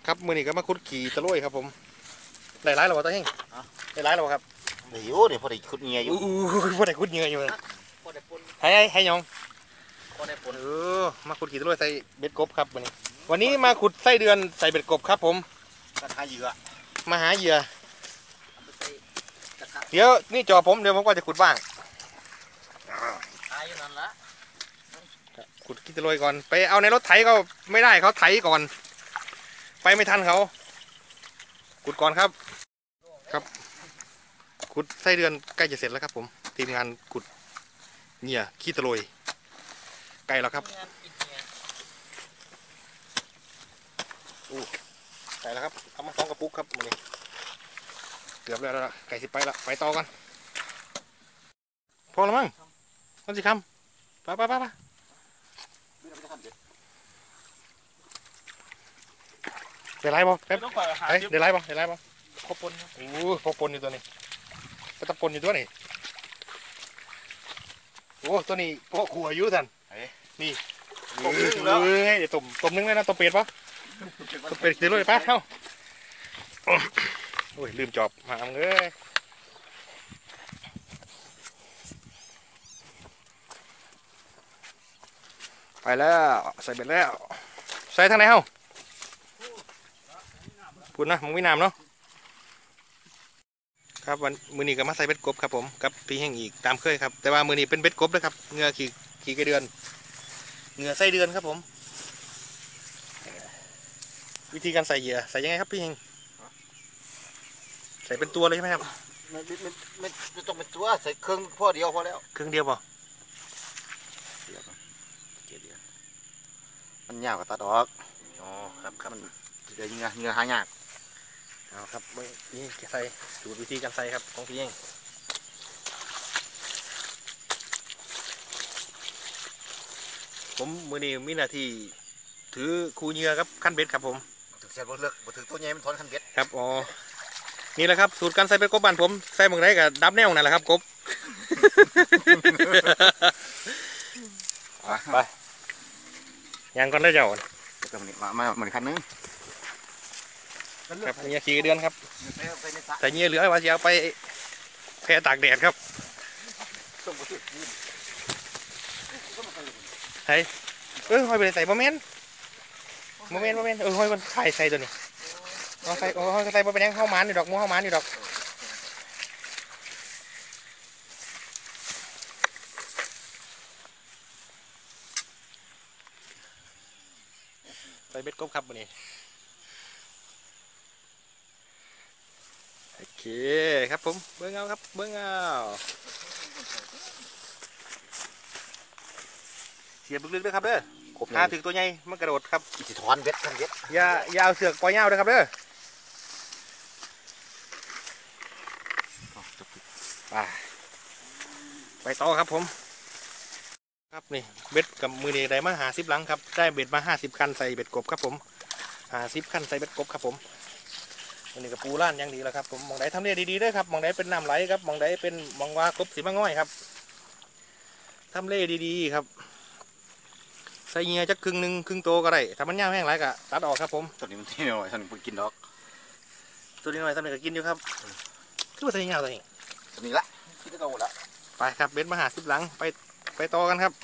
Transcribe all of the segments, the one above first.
ครับมือนี้ก็มาคุดขี่ตะลุยครับผมได้ร้ายหรอวะตาเฮงได้ร้ายหรอครับเดี๋ยวพอได้คุดเงียอยู่พอได้คุดเงยอยู่ให้ยองมาขุดขี่ตะลุยใส่เบ็ดกบครับวันนี้มาขุดไส้เดือนใส่เบ็ดกบครับผมหาเหยื่อมาหาเหยื่อเดี๋ยวนี่จอผมเดี๋ยวผมก็จะขุดบ้างขุดขี่ตะลุยก่อนไปเอาในรถไถก็ไม่ได้เขาไถก่อนไปไม่ทันเขาขุดก่อนครับขุดไส้เดือนใกล้จะเสร็จแล้วครับผมทีมงานขุดเหยื่อขี้ตะลุยใกล้แล้วครับใกล้แล้วครับเอามา2 กระปุกครับวันนี้เกือบแล้วไก่สิไปละไปต่อกันพอแล้วมั้งมันสิคำไปได้ไรบ่แป๊บได้ไรบ่พอปนพอปนอยู่ตัวนี้ก็ตะปนอยู่ตัวนี้ตัวนี้พอขัวอยู่สันนี่เดี๋ยวต้มนึงเลยนะต้มเป็ดปะต้มเป็ดเดี๋ยวเลยป้าเข้าลืมจอบมาเลยไปแล้วใส่เบ็ดแล้วใส่ทางไหนเฮ้าพูดนะมึงไม่นำเนาะครับวันมือนี้ก็มาใส่เบ็ดกบครับผมกับพี่แห้งอีกตามเคยครับแต่ว่ามือนี้เป็นเบ็ดกบนะครับเงือขี่กระเดือนเงือไส้เดือนครับผมวิธีการใส่เหยื่อใส่ยังไงครับพี่แห้งใส่เป็นตัวเลยใช่ไหมครับไม่ต้องเป็นตัวใส่เครื่องพ่อเดียวพอแล้วเครื่องเดียวป่ะมันยาวกับตัดออกครับมันเดี๋ยวเงือหายากเอาครับนี่ใส่ดูวิธีการใส่ครับของพี่เองผมมือนี้มีหน้าที่ถือคูเหยื่อครับขั้นเบ็ดครับผมถึงเสียบเลือกถึงตัวใหญ่มันทอนขั้นเบ็ดครับนี่แหละครับสูตรการใส่เบ็ดกบบ้านผมใส่เมืองไหนกับดับแนวนั่นแหละครับกบไปยังก่อนได้เจ้ามาเหมือนคันนึงครับเหยื่อขี่เดือนครับแต่เหยื่อเหลือว่าจะเอาไปแผ่ตากแดดครับใส่หอยไปใส่โมเมนต์หอยคนไข่ใส่ตัวนี้ใส่หอยใส่ไปยังเข้ามันอยู่ดอกมูเข้ามันอยู่ดอกใส่เบ็ดกบครับวันนี้โอเคครับผมเบิ้งเอาครับเบิ้งเอาเสียบลึกๆด้วยครับเด้อถ้าถึงตัวใหญ่มันกระโดดครับจะถอนเบ็ดขั้นเบ็ดอย่าเอาเสือกปล่อยเงาด้วยครับเด้อไปต่อครับผมครับนี่เบ็ดกับมือนี้ได้มา50 หลังครับได้เบ็ดมา50 คันใส่เบ็ดกบครับผม50 คันใส่เบ็ดกบครับผมวันนี้กับปูล้านยังดีแล้วครับผมมองได้ทำเนียดีๆด้วยครับมองได้เป็นน้ำไหลครับมองได้เป็นมองว่ากบสีมะง่อยครับทำเล่ดีๆครับใส่เงี้ยจักครึ่งโตก็ได้ถ้ามันย่างแห้งไรก็ตัดออกครับผมตัวนี้มันที่หน่อยท่านไปกินดอกตัวนี้หน่อยท่านก็กินอยู่ครับคือว่าใส่เงี้ยตัวนี้ตัวนี้ละที่ได้เก่าหมดละไปครับเบ็ดมา50 หลังไปต่อกันครับ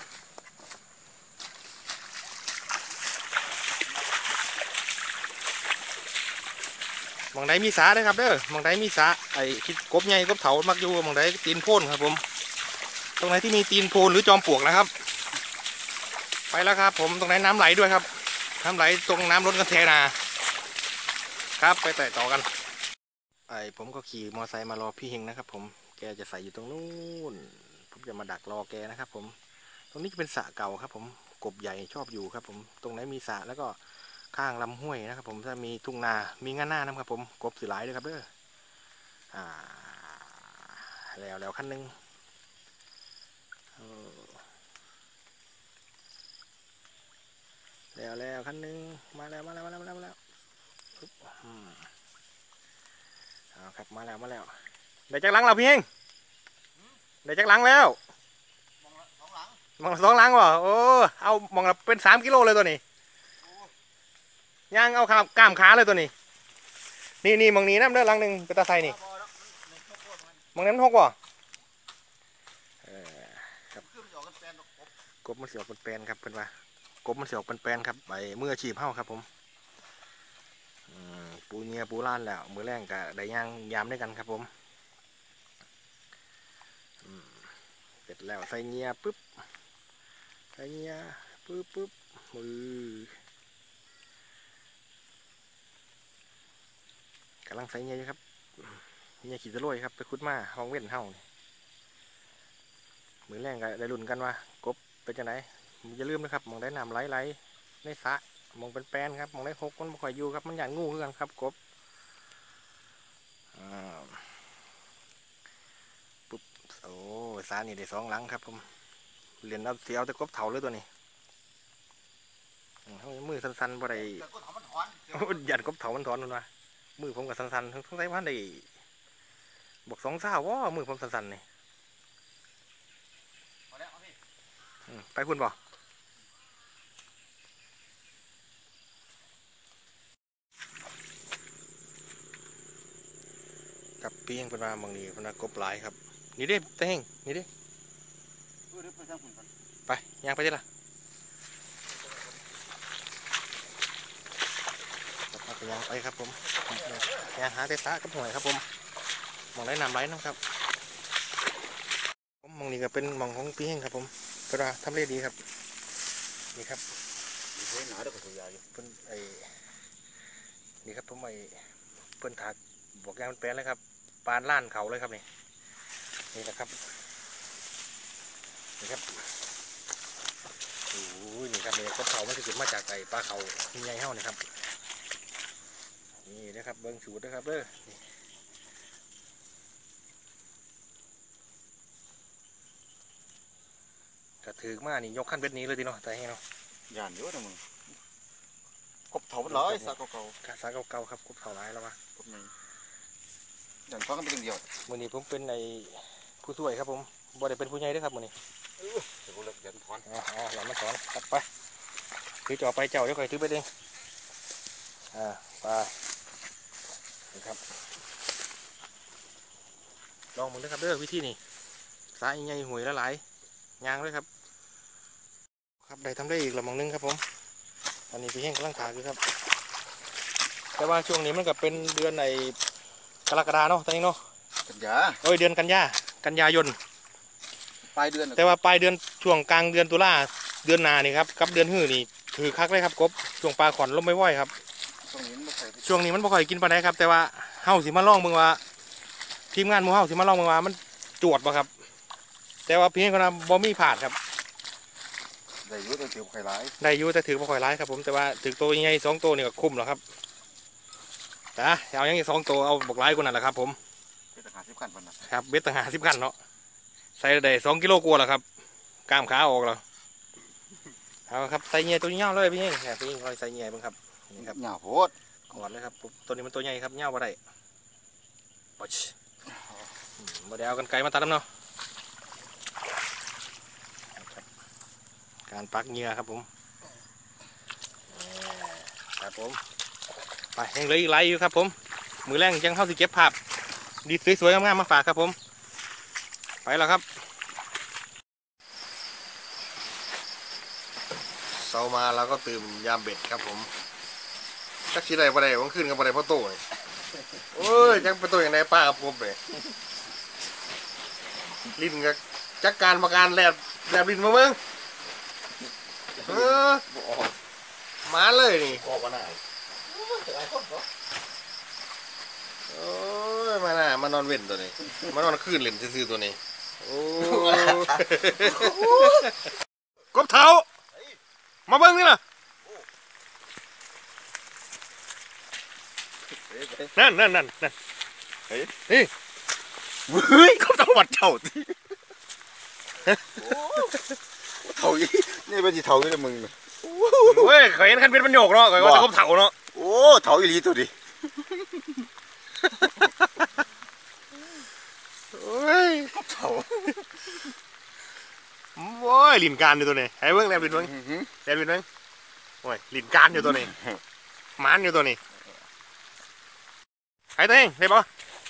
มองได้มีสาด้วยครับเด้อมองได้มีสาไอ้คิดกบใหญ่กบเถามักอยู่มองได้ตีนโพนครับผมตรงไหนที่มีตีนโพนหรือจอมปลวกนะครับไปแล้วครับผมตรงไหนน้ำไหลด้วยครับน้ำไหลตรงน้ำล้นกันเทนาครับไปต่อกันผมก็ขี่มอเตอร์ไซค์มารอพี่เฮงนะครับผมแกจะใส่อยู่ตรงนู้นผมจะมาดักรอแกนะครับผมตรงนี้จะเป็นสระเก่าครับผมกบใหญ่ชอบอยู่ครับผมตรงไหนมีสระแล้วก็ข้างลำห้วยนะครับผมถ้ามีทุ่งนามีงานหน้านะครับผมกบสีหลายเลยครับเด้อแล้วขั้นหนึ่งแล้วขั้นหนึ่งมาแล้วครับมาแล้วได้จักรลังเราพี่เองได้จักรลังแล้วมอง2 หลังวะโอ้เอามองเป็น3 กิโลเลยตัวนี้ย่างเอาขากล้ามขาเลยตัวนี้นี่มองนี้น้ำเด้อลังหนึ่งเป็นตาไซนี่มองนั้นมันหกบ่ครับกบมันเสียออกเป็นแปลนครับเป็นว่ากบมันเสียออกเป็นแปลนครับไปมืออาชีพเฮ้าครับผมปูเนียปูล้านแล้วมือแรงกับได้ย่างยามด้วยกันครับผมเสร็จแล้วใส่เงียปุ๊บใส่เงียปุ๊บมือกำลังใส่เงียอยู่ครับเงียขี่ตะลุยครับไปคุดมาห้องเว้นเฮ้ามือแรงก็ได้ลุ้นกันว่ากบเป็นจังไงอย่าลืมนะครับมองได้น้ำไหลในสระมองเป็นแปลนครับมองได้หกมันบ่ค่อยอยู่ครับมันอย่างงูเรื่องครับกบปุ๊บโอ้สระนี่ได้2 หลังครับผมเรียนเอาเสียวแต่กบเถาเลยตัวนี้มือสั้นๆบ่ได้ยันกบเถามันถอนมันมามือผมกับสั้นๆทั้งใจว่าได้บอก2 สาวว่ามือผมสั้นๆนี่ไปคุณบ่กับเปียงเป็นมาบางทีเป็นมากบหลายครับนี่เด้เต้งนี่เด้ไปย่างไปดิล่ะไปย่างไปครับผมย่างหาเตะตะกับหวยครับผมมองได้น้ำไหลนะครับผมมองนี่ก็เป็นมองของเปียงครับผมเป็นว่าทำเลดีครับนี่ครับเป็นไอ้นี่ครับผมไอ้เพิ่นถากบอกยางมันแปลนเลยครับปานล้านเขาเลยครับนี่แหละครับนี่ครับโอ้ยนี่ครับนี่กบเขามันจะเกิดมาจากไก่ปลาเขาใหญ่เท่านี่ครับนี่นะครับเบิ้งสูตรนะครับเด้อกระถือมานี่ยกขั้นเบ็ดนี้เลยทีเนาะแต่ให้เนาะย่านเยอะนะมึงกบเถามันร้อยสาเก่าสาเก่าครับกบเถาร้ายแล้ววะกบนี้ย่านฟังกันเป็นเดียวมือนี้ผมเป็นไอผู้ช่วยครับผมบ่ได้เป็นผู้ใหญ่ด้วยครับมือนี้เดี๋ยวผมเลิกยันถอนหลังมาสอนตัดไปถือจ่อไปเจ้าเดี๋ยวคอยถือไปเองไปนี่ครับลองมึงด้วยครับเด้อวิธีนี้สายใหญ่หวยละหลายยางด้วยครับครับได้ทำได้อีกละมองนึงครับผมอันนี้พี่แห้งกำลังถากอยู่ครับแต่ว่าช่วงนี้มันก็เป็นเดือนในกรกฎาเนาะตอนนี้เนาะกันยาเดือนกันยายนปลายเดือนแต่ว่าปลายเดือนช่วงกลางเดือนตุลาเดือนนานี่ครับกับเดือนหื้อนี่ถือคักเลยครับกบช่วงปลาขอนลมไม่ไหวครับช่วงนี้มันบ่ค่อยกินปลาไหนครับแต่ว่าเฮาสิมาลองเบิ่งว่าทีมงานหมู่เฮาสิมาลองเบิ่งว่ามันจวดบ่ครับแต่ว่าเพียงคนนั้นบ่มีผาดครับได้อยู่แต่ถือบ่ค่อยหลายได้อยู่แต่ถือบ่ค่อยหลายครับผมแต่ว่าถือตัวใหญ่2 ตัวนี่ก็คุ้มแล้วครับแต่เอาอย่างนี้2 ตัวเอาบักหลายกว่านั้นแหละครับผมเบ็ดต่างหาก10 ขันปันนะครับเบ็ดต่างหาก10 ขันเนาะใส่ได้2 กิโลกว่าแล้วครับกล้ามขาออกแล้วเอาครับใส่เงี้ยตัวเงี้ยเลยพี่เองพี่เองใส่เงี้ยบ้างครับนี่ครับหญ้าโพดกอดเลยครับตัวนี้มันตัวใหญ่ครับเงี้ยบ่ได้ปชบ่ได้เอากันไกลมาตัดน้ำเนาะการปักเงี้ยครับผมครับผมไปยังเหลืออีกหลายอยู่ครับผมมือแรงยังเข้าสิเก็บภาพดีสวยๆงามๆมาฝากครับผมไปแล้วครับเช้ามาแล้วก็ตื่นยามเบ็ดครับผมจักชีไรบ่ได้วันขึ้นกับบ่ได้พ่อโต้โอ้ยจักเป็นตัวอย่างไรป้าครับผมเลยลิ้นกับจักการประการแลบลิ้นมาเมืองมาเลยนี่ออกมาหน้าโอ้ยมานอนเว้นตัวนี้มานอนคืนเล่นซื่อตัวนี้โอ้กบเท้ามาเบิ้งนี่ล่ะนั่นเฮ้ยกบเท้าวัดเจ้าที่เถาอีนี่เป็นจีเถาอีเลยมึงเว้ยเคยเห็นคันเป็นมันโยกเนาะเคยว่าจะกบเถาเนาะโอ้เถาอีหลีตัวดิโอ้ยกบเถาโอ้ยลิ้นการอยู่ตัวนี้ให้เบิ้งแลบลิ้นเบิ้งโอ้ยลิ้นการอยู่ตัวนี้หมานอยู่ตัวนี้ไอ้ตัวเองได้ปะ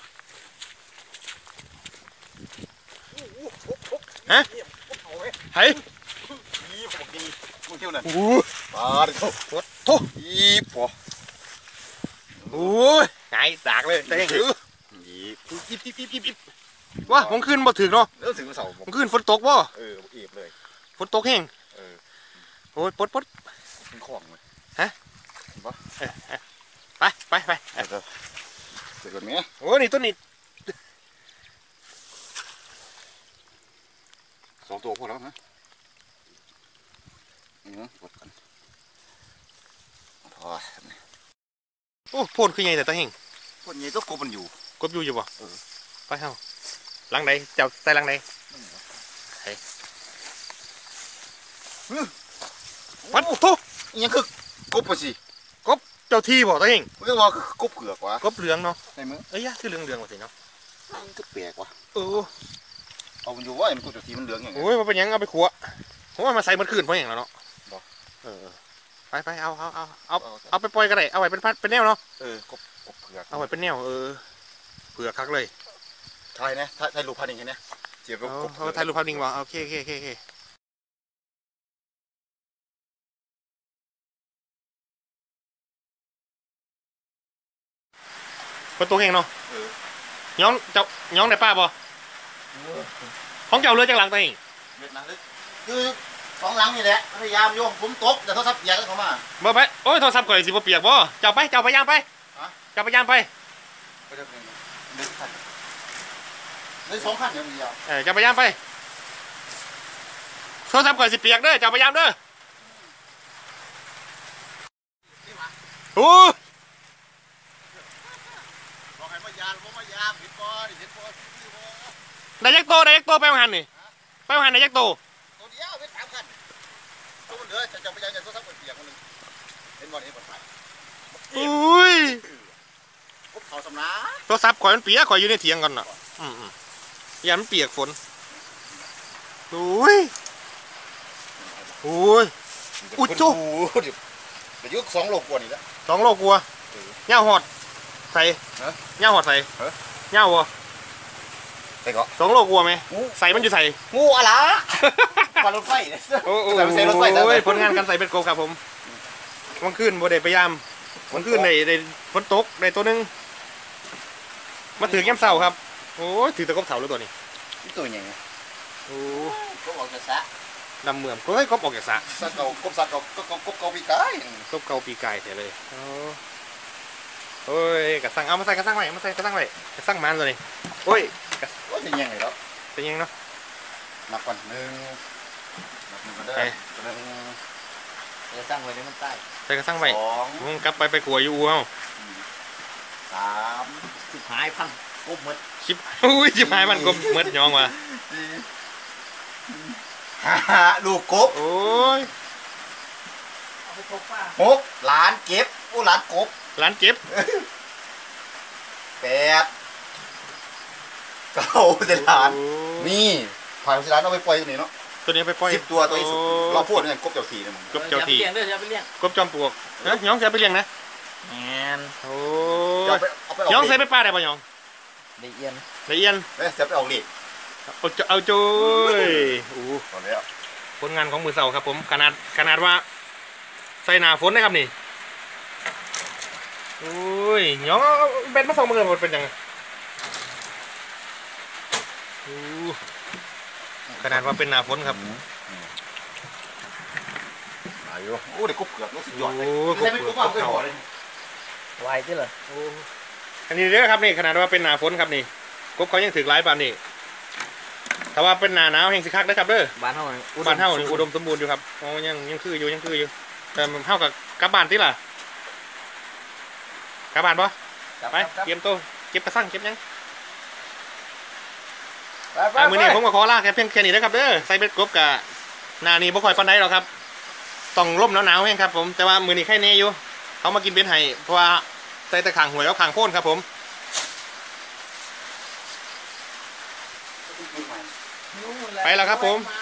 ฮะไอ้นี่ผมดีมึงเที่ยวนั่นโอ้มาดิโถ่โหโถ่อีปอโอ้ยไงตากเลยตัวเองอีอิบว้าผมขึ้นบ่ถึงเนาะเรื่องถึงเสาผมขึ้นฝนตกบ่อีบเลยฝนตกแห้งโอ้ยปดเป็นของเลยไปเสร็จก่อนไหมโอ้ยนี่ต้นนี้ 2 ตัวพอแล้วนะกดกันพอโอ้พ่นคือไงแต่ตาเฮงพวกนี้ต้องกบมันอยู่กบอยู่บ่ไปเฮาหลังใดเจ้าใส่หลังใดวัดทุกยังคือกบไปสิเจ้าที่บ่ตาเฮงเรียกว่ากบเผือกวะกบเหลืองเนาะใช่ไหมเอ้ยคือเหลืองว่าสิเนาะมันก็แปลกว่ะ เอามันอยู่ว่ามันตัวสีมันเหลืองอย่างโอ้ยมันเป็นยังเอาไปขัวผมว่ามาใส่มันคืนเพราะอย่างแล้วเนาะไปเอาไปปล่อยก็ได้เอาไว้เป็นแนวเนาะกบเผือกเอาไว้เป็นแนวเผื่อคักเลยไทยนะไทยรูปพันธุ์อย่างเงี้ยเจียบกบถ่ายรูปภาพนิ่งว่ะโอเคประตูแห้งเนาะย้องในป้าบ่ของเจ้าเรือจากหลังตัวเองเวียดนามลึกคือ2 หลังนี่แหละพยายามโยมผมตกแต่โทรศัพท์อยากเข้ามาบ่ไปโอ้ยโทรศัพท์ก่อยสิบ่เปียกบ่เจ้าพยายามไปเจ้าพยายามไปไปเดินคันเลย2 คันเดียวเจ้าพยายามไปโทรศัพท์ก่อยสิเปียกเด้อเจ้าพยายามเด้อโอ้บอกให้มายามผมมายามเห็นบ่เห็นบ่ได้ยักษ์โตไปหันนี่ไปหันได้ยักษ์โตตัวเดียวเป็น3 คันตัวมันเหลือจะพยายามจะโทรศัพท์เปียกคนนึงเห็นบ่ไปอุ้ยกบเขาสำนักโทรศัพท์ข่อยมันเปียกข่อยอยู่ในเถียงก่อนน่ะอย่ามันเปียกฝนอุ้ยอุจจุเดี๋ยวยุค2 โลกว่านี่แหละ 2 โลกลัวเงาหอดใส่เงาหอดใส่เงาบ่ไปก็ 2 โลกลัวไหมใส่มันอยู่ใส่งูอะไรปลารถไฟเนี่ยโอ้ยผลงานการใส่เป็นโกครับผมวันขึ้นบ่ได้พยายามวันขึ้นในฝนตกในตัวนึงมาถือแก้มเสาครับโอ้ยถือตะกบเถาแล้วตัวนี้ตัวใหญ่โอ้ก็บอกจะซะดำเมืองก็ให้กบออกจากสระสัตว์เก่ากบสัตว์เก่าก็กบเก่าปีกายกบเกาปีกายเสียเลยโอ้ยกระสังเอามาใส่กระสังไว้กระสังมันตัวนี้โอ้ยว่าจะยังไงแล้วเป็นยังเนาะนับก่อน1 นับ 1ก็ได้1จะสร้างไว้ในมันใต้ใส่กระสังไว้ 2 มึงกลับไปกลัวอยู่เอา 3 10หายพังกบหมดชิบอุ้ยชิบหายมันกบเมดยองว่ะ 5ลูกกบโอ้ย 6หลานเก็บหลานกบร้านเก็บ 8 9เสร็จหลานนี่ผ่านเสร็จหลานเอาไปปล่อยตรงนี้เนาะตัวนี้ไปปล่อย 10 ตัวที่สุดเราพูดเนี่ยกบเจ้าสีเนี่ยมึงกบเจ้าที่เลี้ยงด้วยจะไปเลี้ยงกบจอมปลวกย้องเสียไปเลี้ยงนะแมนโอ้เอายไปย้องใส่ไปป้าได้ป่ะย้องได้เอียนละเอียนเสียไปเอาเหล็กเอาจุ้ยโอ้ตอนนี้ผลงานของมือเสาครับผมขนาดว่าใส่หนาฝนนะครับนี่โอ้ยย้องเบ็ดมาส่งมือหมดเป็นยังไงขนาดว่าเป็นหนาฝนครับอายุโอ้เด็กกบเผือกรู้สึกยอดเลยโอ้ไม่ใช่เป็นกบเผือกเลยไวที่เหรออันนี้เด้อครับนี่ขนาดว่าเป็นหนาฝนครับนี่กบเขายังถือหลายปานนี่แต่ว่าเป็นหนาหนาวแห่งสิคักนะครับเด้อบ้านเฮาบ้านเฮานี่อุดมสมบูรณ์อยู่ครับอ๋อยังคืออยู่แต่เฮากับกลับบ้านที่ล่ะกลับบ้านปะไปเตรียมตัวเก็บกระสังเก็บยังมือนี้ผมก็ขอลาแค่เพียงแค่นี้นะครับเด้อใส่เบ็ดกบกับนานี่บ่ค่อยปานใดหรอกครับต้องร่มหนาวๆแห้งครับผมแต่ว่ามือนี้ไข่เนยอยู่เขามากินเบ็ดให้เพราะว่าใส่แต่ขางหวยแล้วขางโค่นครับผมไปแล้วครับผมมา